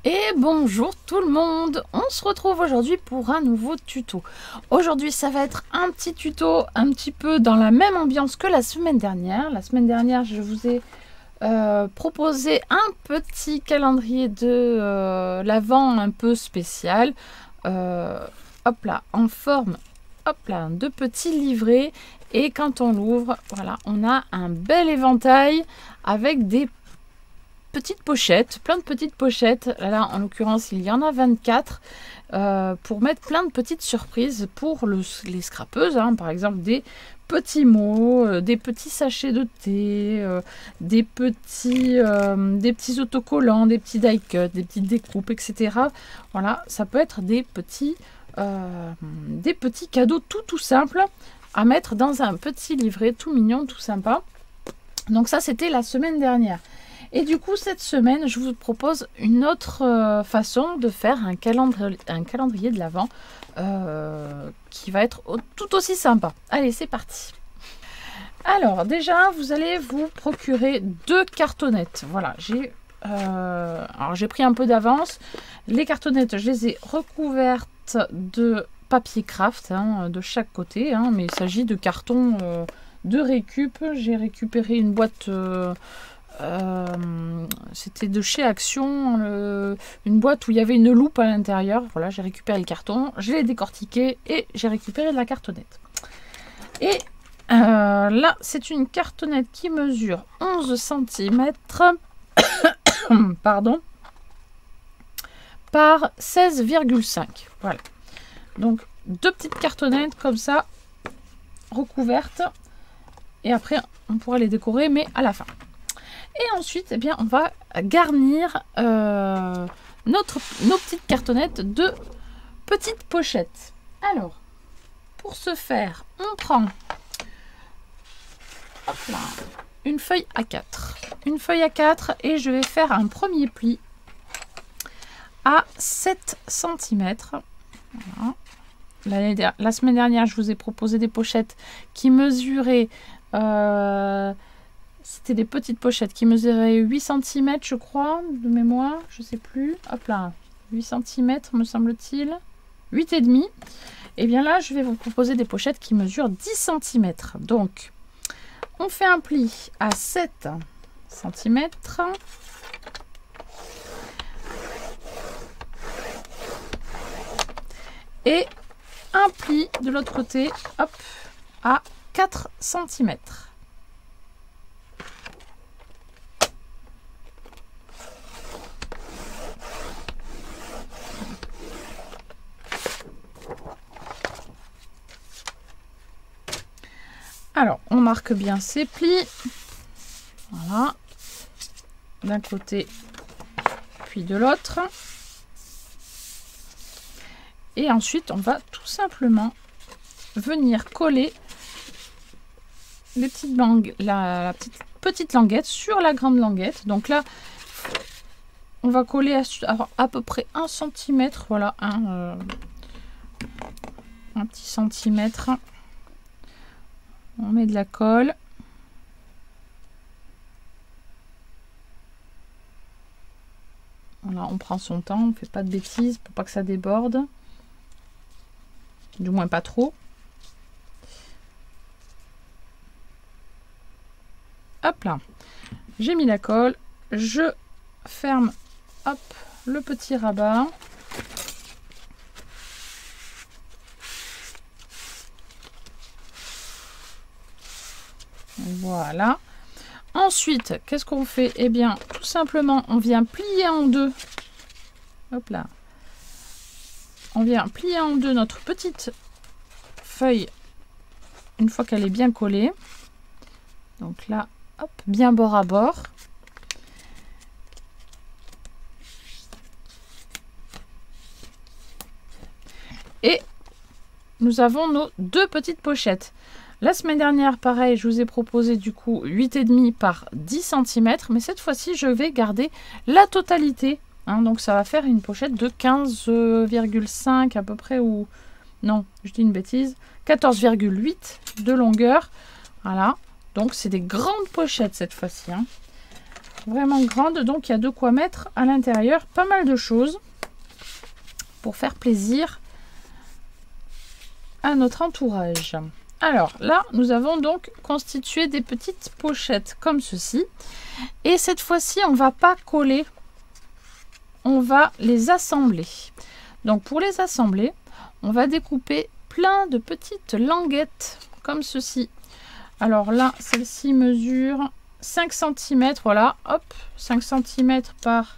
Et bonjour tout le monde, on se retrouve aujourd'hui pour un nouveau tuto. Aujourd'hui ça va être un petit tuto un petit peu dans la même ambiance que la semaine dernière. La semaine dernière je vous ai proposé un petit calendrier de l'Avent un peu spécial. Hop là, en forme de petits livrets. Et quand on l'ouvre, voilà, on a un bel éventail avec des petites pochettes, plein de petites pochettes. Là, en l'occurrence, il y en a 24 pour mettre plein de petites surprises pour les scrapeuses. Hein, par exemple, des petits mots, des petits sachets de thé, des petits autocollants, des petits die-cut, des petites découpes, etc. Voilà, ça peut être des petits cadeaux tout simples à mettre dans un petit livret tout mignon, tout sympa. Donc ça, c'était la semaine dernière. Et du coup, cette semaine, je vous propose une autre façon de faire un calendrier de l'Avent qui va être tout aussi sympa. Allez, c'est parti. Alors, déjà, vous allez vous procurer 2 cartonnettes. Voilà, j'ai pris un peu d'avance. Les cartonnettes, je les ai recouvertes de papier craft hein, de chaque côté. Hein, mais il s'agit de carton de récup. J'ai récupéré une boîte... c'était de chez Action, une boîte où il y avait une loupe à l'intérieur. Voilà, j'ai récupéré le carton, je l'ai décortiqué et j'ai récupéré de la cartonnette. Et là, c'est une cartonnette qui mesure 11 cm pardon, par 16,5. Voilà. Donc, 2 petites cartonnettes comme ça, recouvertes. Et après, on pourra les décorer, mais à la fin. Et ensuite, eh bien, on va garnir nos petites cartonnettes de petites pochettes. Alors, pour ce faire, on prend hop là, une feuille A4. Une feuille A4 et je vais faire un premier pli à 7 cm. Voilà. La semaine dernière, je vous ai proposé des pochettes qui mesuraient... c'était des petites pochettes qui mesuraient 8 cm, je crois, de mémoire, je sais plus. Hop là, 8 cm, me semble-t-il. 8,5. Et bien là, je vais vous proposer des pochettes qui mesurent 10 cm. Donc, on fait un pli à 7 cm. Et un pli de l'autre côté, hop, à 4 cm. Alors, on marque bien ces plis. Voilà. D'un côté, puis de l'autre. Et ensuite, on va tout simplement venir coller les petites la petite languette sur la grande languette. Donc là, on va coller à peu près 1 cm. Voilà, un petit centimètre. On met de la colle. Voilà, on prend son temps, on ne fait pas de bêtises pour pas que ça déborde. Du moins pas trop. Hop là. J'ai mis la colle. Je ferme hop, le petit rabat. Voilà. Ensuite, qu'est-ce qu'on fait? Eh bien, tout simplement, on vient plier en deux. Hop là. On vient plier en deux notre petite feuille une fois qu'elle est bien collée. Donc là, hop, bien bord à bord. Et nous avons nos 2 petites pochettes. La semaine dernière, pareil, je vous ai proposé du coup 8,5 par 10 cm. Mais cette fois-ci, je vais garder la totalité. Hein, donc ça va faire une pochette de 15,5 à peu près. Ou non, je dis une bêtise. 14,8 de longueur. Voilà. Donc c'est des grandes pochettes cette fois-ci. Hein. vraiment grande, donc il y a de quoi mettre à l'intérieur pas mal de choses pour faire plaisir à notre entourage. Alors là, nous avons donc constitué des petites pochettes comme ceci. Et cette fois-ci, on ne va pas coller, on va les assembler. Donc pour les assembler, on va découper plein de petites languettes comme ceci. Alors là, celle-ci mesure 5 cm, voilà, hop, 5 cm par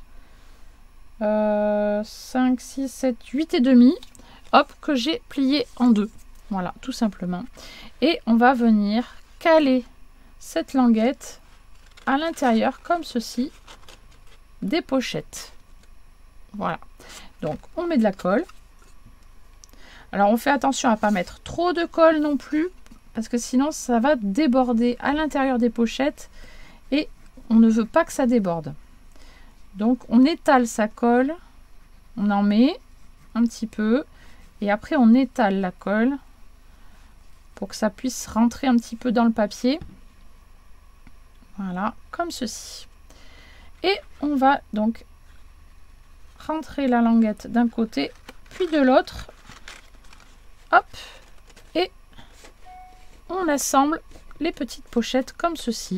5, 6, 7, 8 et demi, hop, que j'ai plié en deux. Voilà, tout simplement. Et on va venir caler cette languette à l'intérieur, comme ceci, des pochettes. Voilà. Donc, on met de la colle. Alors, on fait attention à ne pas mettre trop de colle non plus, parce que sinon, ça va déborder à l'intérieur des pochettes et on ne veut pas que ça déborde. Donc, on étale sa colle, on en met un petit peu et après, on étale la colle pour que ça puisse rentrer un petit peu dans le papier. Voilà, comme ceci. Et on va donc rentrer la languette d'un côté, puis de l'autre. Hop, et on assemble les petites pochettes comme ceci.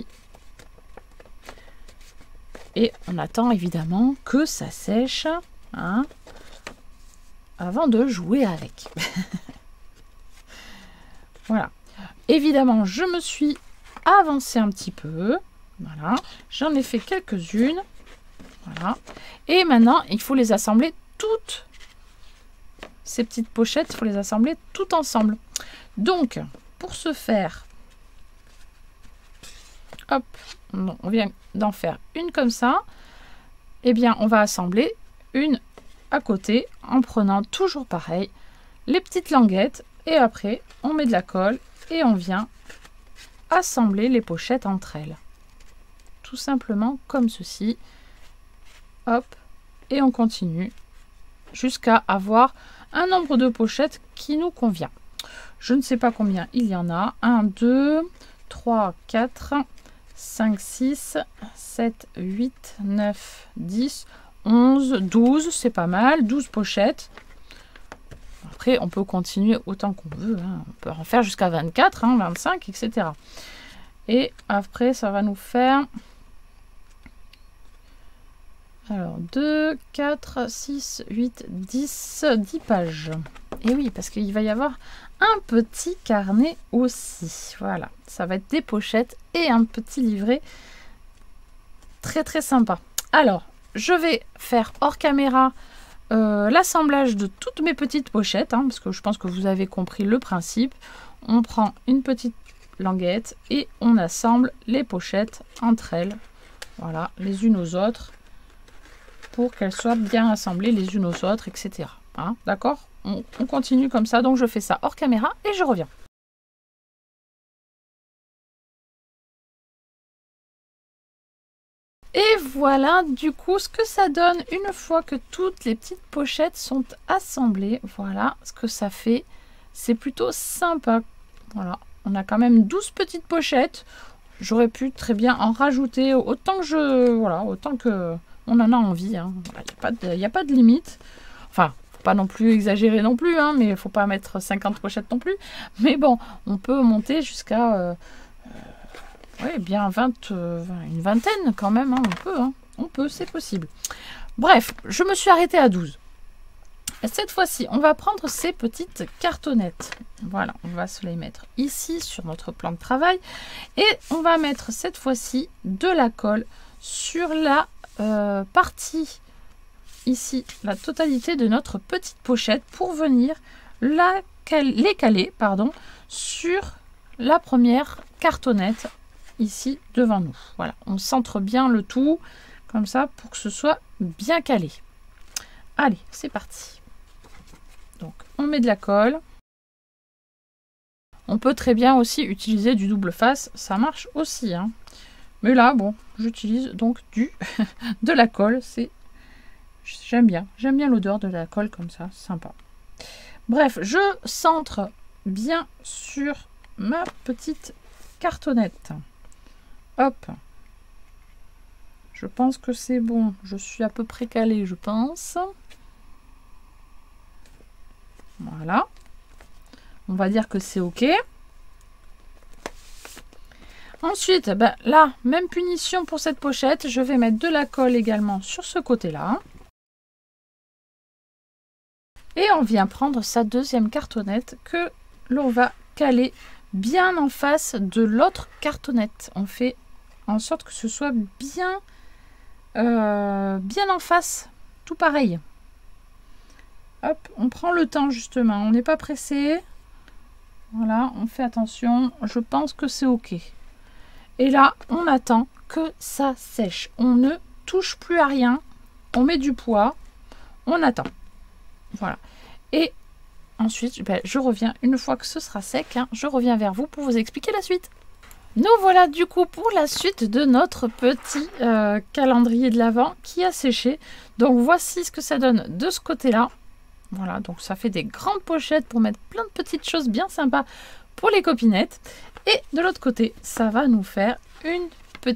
Et on attend évidemment que ça sèche, hein, avant de jouer avec. Voilà. Évidemment, je me suis avancée un petit peu. Voilà. J'en ai fait quelques-unes. Voilà. Et maintenant, il faut les assembler toutes. Ces petites pochettes, il faut les assembler toutes ensemble. Donc, pour ce faire, hop, on vient d'en faire une comme ça. Eh bien, on va assembler une à côté en prenant toujours pareil les petites languettes. Et après, on met de la colle et on vient assembler les pochettes entre elles. Tout simplement comme ceci. Hop, et on continue jusqu'à avoir un nombre de pochettes qui nous convient. Je ne sais pas combien il y en a. 1, 2, 3, 4, 5, 6, 7, 8, 9, 10, 11, 12. C'est pas mal. 12 pochettes. Après, on peut continuer autant qu'on veut. Hein. On peut en faire jusqu'à 24, 25, etc. Et après, ça va nous faire... Alors, 2, 4, 6, 8, 10, 10 pages. Et oui, parce qu'il va y avoir un petit carnet aussi. Voilà, ça va être des pochettes et un petit livret très très sympa. Alors, je vais faire hors caméra l'assemblage de toutes mes petites pochettes, hein, parce que je pense que vous avez compris le principe. On prend une petite languette et on assemble les pochettes entre elles. Voilà, les unes aux autres, pour qu'elles soient bien assemblées les unes aux autres, etc. Hein, d'accord, on continue comme ça, donc je fais ça hors caméra et je reviens. Et voilà du coup ce que ça donne une fois que toutes les petites pochettes sont assemblées. Voilà ce que ça fait. C'est plutôt sympa. Voilà, on a quand même 12 petites pochettes. J'aurais pu très bien en rajouter autant que autant que on en a envie. Hein. Il n'y a pas de limite. Enfin, faut pas non plus exagérer non plus, hein, mais il ne faut pas mettre 50 pochettes non plus. Mais bon, on peut monter jusqu'à... oui, bien une vingtaine quand même, hein, on peut, c'est possible. Bref, je me suis arrêtée à 12. Et cette fois-ci, on va prendre ces petites cartonnettes. Voilà, on va se les mettre ici sur notre plan de travail. Et on va mettre cette fois-ci de la colle sur la partie, ici, la totalité de notre petite pochette pour venir les caler sur la première cartonnette ici devant nous. Voilà, on centre bien le tout comme ça pour que ce soit bien calé. Allez, c'est parti. Donc, on met de la colle. On peut très bien aussi utiliser du double face, ça marche aussi. Hein. Mais là, bon, j'utilise donc de la colle. J'aime bien l'odeur de la colle comme ça, c'est sympa. Bref, je centre bien sur ma petite cartonnette. Hop, Je pense que c'est bon. Je suis à peu près calée, je pense. Voilà. On va dire que c'est OK. Ensuite, ben, là, même punition pour cette pochette. Je vais mettre de la colle également sur ce côté-là. Et on vient prendre sa deuxième cartonnette que l'on va caler bien en face de l'autre cartonnette. On fait en sorte que ce soit bien en face, tout pareil. Hop, on prend le temps justement, on n'est pas pressé. Voilà, on fait attention, je pense que c'est OK. Et là, on attend que ça sèche. On ne touche plus à rien, on met du poids, on attend. Voilà. Et ensuite, ben, je reviens, une fois que ce sera sec, hein, je reviens vers vous pour vous expliquer la suite. Nous voilà du coup pour la suite de notre petit calendrier de l'Avent qui a séché. Donc voici ce que ça donne de ce côté-là. Voilà, donc ça fait des grandes pochettes pour mettre plein de petites choses bien sympas pour les copinettes. Et de l'autre côté, ça va nous faire un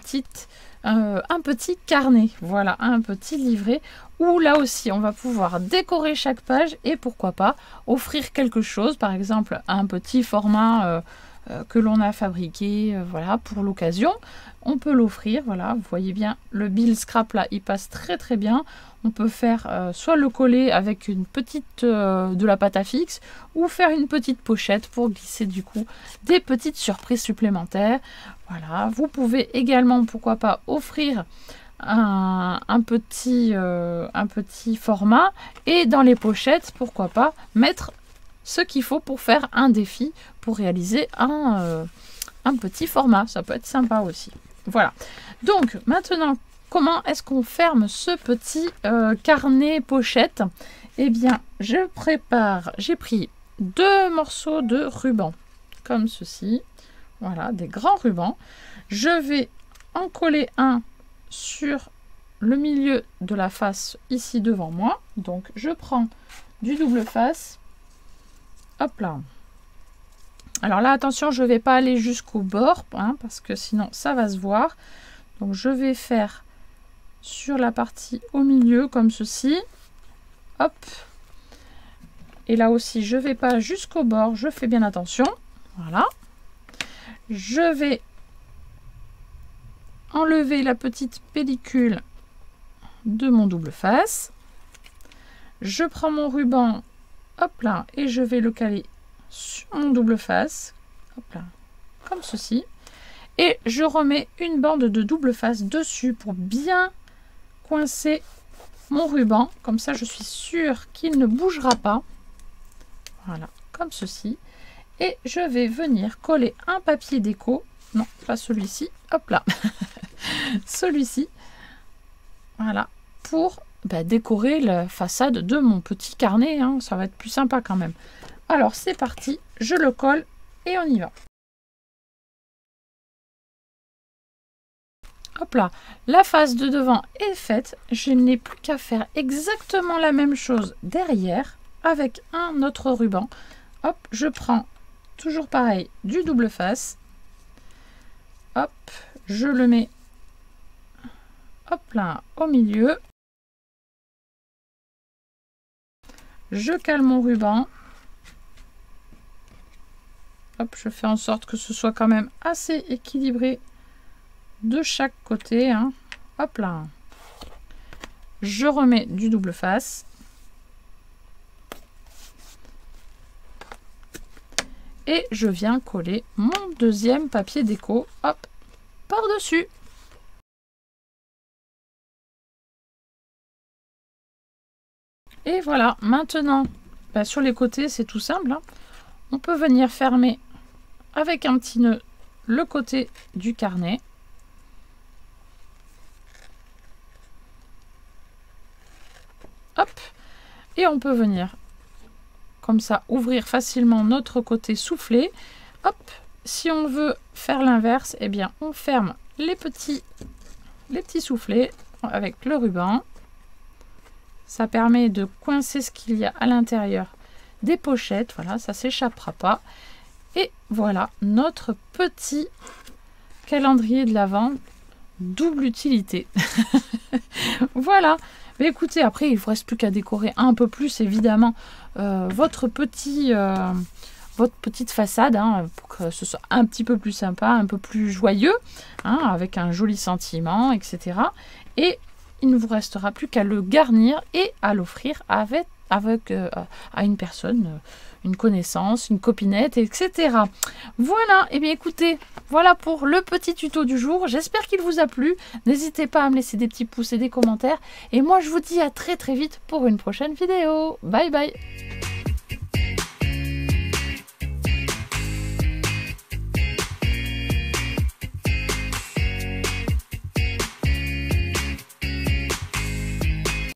petit carnet. Voilà, un petit livret où là aussi on va pouvoir décorer chaque page et pourquoi pas offrir quelque chose, par exemple un petit format que l'on a fabriqué voilà, pour l'occasion. On peut l'offrir, voilà, vous voyez bien le Bill Scrap là, il passe très très bien. On peut faire soit le coller avec une petite de la pâte à fixe ou faire une petite pochette pour glisser du coup des petites surprises supplémentaires. Voilà, vous pouvez également pourquoi pas offrir un petit format et dans les pochettes pourquoi pas mettre ce qu'il faut pour faire un défi, pour réaliser un petit format. Ça peut être sympa aussi. Voilà. Donc maintenant, comment est-ce qu'on ferme ce petit carnet pochette? Eh bien, j'ai pris 2 morceaux de ruban, comme ceci. Voilà, des grands rubans. Je vais en coller un sur le milieu de la face ici devant moi. Donc, je prends du double face. Hop là. Alors là, attention, je ne vais pas aller jusqu'au bord, hein, parce que sinon, ça va se voir. Donc, je vais faire sur la partie au milieu, comme ceci. Hop. Et là aussi, je ne vais pas jusqu'au bord, je fais bien attention. Voilà. Je vais enlever la petite pellicule de mon double face. Je prends mon ruban, hop là, et je vais le caler sur mon double face, hop là, comme ceci. Et je remets une bande de double face dessus pour bien coincer mon ruban. Comme ça, je suis sûre qu'il ne bougera pas. Voilà, comme ceci. Et je vais venir coller un papier déco. Non, pas celui-ci. Hop là. Celui-ci. Voilà, pour décorer la façade de mon petit carnet. Hein. Ça va être plus sympa quand même. Alors, c'est parti. Je le colle et on y va. Hop là, la face de devant est faite. Je n'ai plus qu'à faire exactement la même chose derrière avec un autre ruban. Hop, je prends toujours pareil du double face. Hop, je le mets hop là au milieu. Je cale mon ruban. Hop, je fais en sorte que ce soit quand même assez équilibré de chaque côté, hein. Hop là, je remets du double face et je viens coller mon deuxième papier déco, hop, par dessus. Et voilà, maintenant sur les côtés c'est tout simple, hein. On peut venir fermer avec un petit nœud le côté du carnet. Hop, et on peut venir comme ça ouvrir facilement notre côté soufflé. Hop, si on veut faire l'inverse, eh bien on ferme les petits soufflets avec le ruban. Ça permet de coincer ce qu'il y a à l'intérieur des pochettes. Voilà, ça s'échappera pas. Et voilà notre petit calendrier de l'Avent double utilité. Voilà. Mais écoutez, après, il ne vous reste plus qu'à décorer un peu plus, évidemment, votre petite façade, hein, pour que ce soit un petit peu plus sympa, un peu plus joyeux, hein, avec un joli sentiment, etc. Et il ne vous restera plus qu'à le garnir et à l'offrir à une personne, une connaissance, une copinette, etc. Voilà, et bien écoutez, voilà pour le petit tuto du jour. J'espère qu'il vous a plu. N'hésitez pas à me laisser des petits pouces et des commentaires. Et moi, je vous dis à très très vite pour une prochaine vidéo. Bye bye.